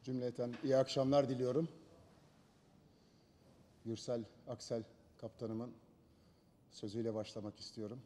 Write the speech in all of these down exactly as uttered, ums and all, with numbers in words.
Cümleten iyi akşamlar diliyorum. Gürsel Aksel kaptanımın sözüyle başlamak istiyorum.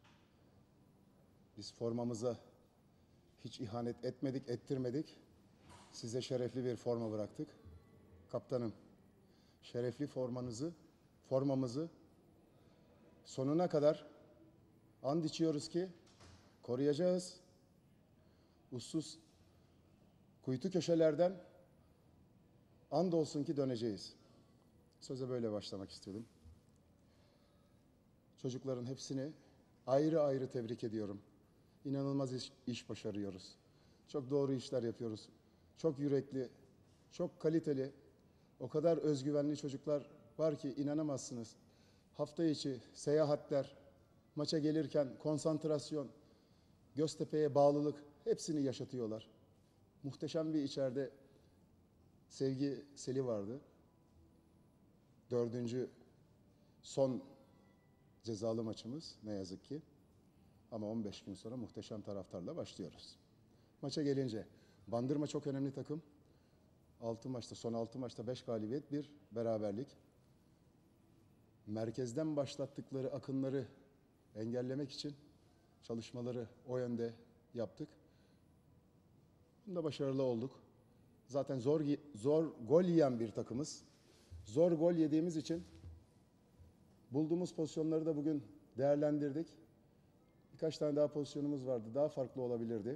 Biz formamıza hiç ihanet etmedik, ettirmedik. Size şerefli bir forma bıraktık. Kaptanım, şerefli formanızı, formamızı sonuna kadar and içiyoruz ki koruyacağız. Ussuz kuytu köşelerden and olsun ki döneceğiz. Söze böyle başlamak istiyordum. Çocukların hepsini ayrı ayrı tebrik ediyorum. İnanılmaz iş, iş başarıyoruz. Çok doğru işler yapıyoruz. Çok yürekli, çok kaliteli, o kadar özgüvenli çocuklar var ki inanamazsınız. Hafta içi seyahatler, maça gelirken konsantrasyon, Göztepe'ye bağlılık hepsini yaşatıyorlar. Muhteşem bir içeride sevgi seli vardı. Dördüncü son cezalı maçımız ne yazık ki. Ama on beş gün sonra muhteşem taraftarla başlıyoruz. Maça gelince Bandırma çok önemli takım. altı maçta, son altı maçta beş galibiyet, bir beraberlik. Merkezden başlattıkları akınları engellemek için çalışmaları o yönde yaptık. Bunda başarılı olduk. Zaten zor zor gol yiyen bir takımız. Zor gol yediğimiz için bulduğumuz pozisyonları da bugün değerlendirdik. Birkaç tane daha pozisyonumuz vardı. Daha farklı olabilirdi.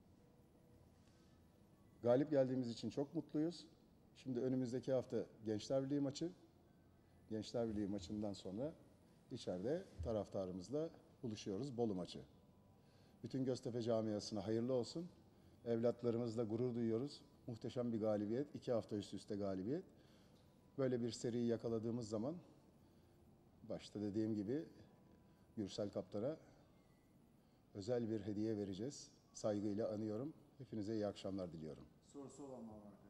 Galip geldiğimiz için çok mutluyuz. Şimdi önümüzdeki hafta Gençler Birliği maçı. Gençler Birliği maçından sonra içeride taraftarımızla buluşuyoruz. Bolu maçı. Bütün Göztepe camiasına hayırlı olsun. Evlatlarımızla gurur duyuyoruz. Muhteşem bir galibiyet. İki hafta üst üste galibiyet. Böyle bir seriyi yakaladığımız zaman başta dediğim gibi Gürsel Kaptan'a özel bir hediye vereceğiz. Saygıyla anıyorum. Hepinize iyi akşamlar diliyorum. Sorusu olan var mı arkadaşlar?